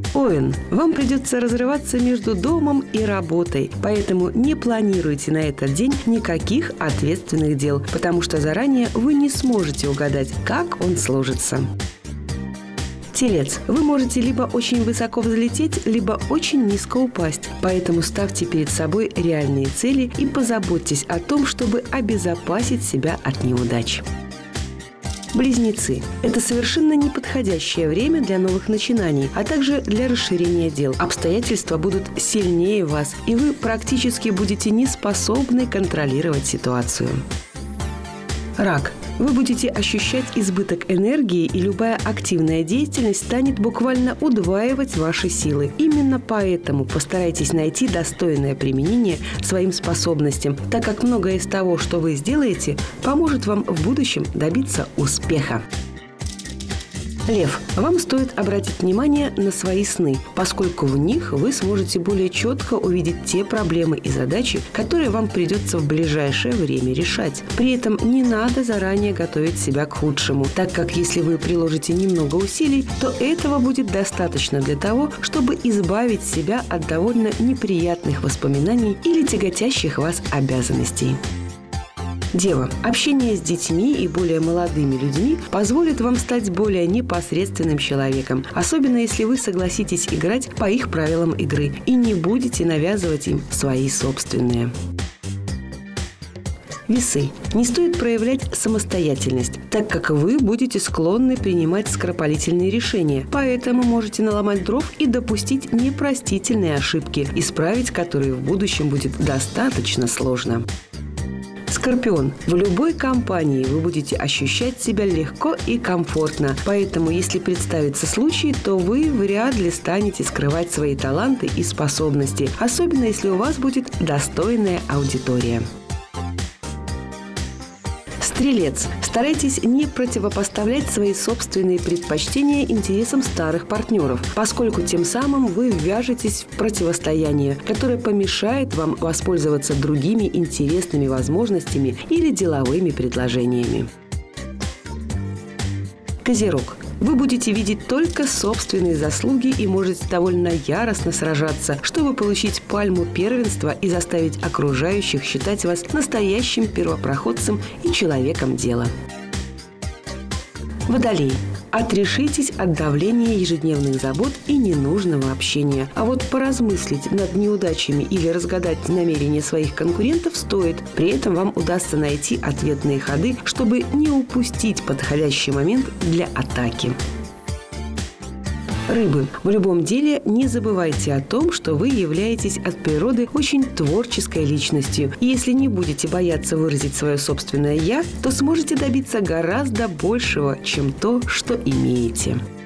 Овен, вам придется разрываться между домом и работой, поэтому не планируйте на этот день никаких ответственных дел, потому что заранее вы не сможете угадать, как он сложится. Телец, вы можете либо очень высоко взлететь, либо очень низко упасть, поэтому ставьте перед собой реальные цели и позаботьтесь о том, чтобы обезопасить себя от неудач. Близнецы. Это совершенно неподходящее время для новых начинаний, а также для расширения дел. Обстоятельства будут сильнее вас, и вы практически будете не способны контролировать ситуацию. Рак. Вы будете ощущать избыток энергии, и любая активная деятельность станет буквально удваивать ваши силы. Именно поэтому постарайтесь найти достойное применение своим способностям, так как многое из того, что вы сделаете, поможет вам в будущем добиться успеха. Лев, вам стоит обратить внимание на свои сны, поскольку в них вы сможете более четко увидеть те проблемы и задачи, которые вам придется в ближайшее время решать. При этом не надо заранее готовить себя к худшему, так как если вы приложите немного усилий, то этого будет достаточно для того, чтобы избавить себя от довольно неприятных воспоминаний или тяготящих вас обязанностей. Дева. Общение с детьми и более молодыми людьми позволит вам стать более непосредственным человеком, особенно если вы согласитесь играть по их правилам игры и не будете навязывать им свои собственные. Весы. Не стоит проявлять самостоятельность, так как вы будете склонны принимать скоропалительные решения, поэтому можете наломать дров и допустить непростительные ошибки, исправить которые в будущем будет достаточно сложно. Скорпион. В любой компании вы будете ощущать себя легко и комфортно, поэтому, если представится случай, то вы вряд ли станете скрывать свои таланты и способности, особенно если у вас будет достойная аудитория. Стрелец. Старайтесь не противопоставлять свои собственные предпочтения интересам старых партнеров, поскольку тем самым вы ввяжетесь в противостояние, которое помешает вам воспользоваться другими интересными возможностями или деловыми предложениями. Козерог. Вы будете видеть только собственные заслуги и можете довольно яростно сражаться, чтобы получить пальму первенства и заставить окружающих считать вас настоящим первопроходцем и человеком дела. Водолей. Отрешитесь от давления ежедневных забот и ненужного общения. А вот поразмыслить над неудачами или разгадать намерения своих конкурентов стоит. При этом вам удастся найти ответные ходы, чтобы не упустить подходящий момент для атаки. Рыбы. В любом деле не забывайте о том, что вы являетесь от природы очень творческой личностью. И если не будете бояться выразить свое собственное «я», то сможете добиться гораздо большего, чем то, что имеете.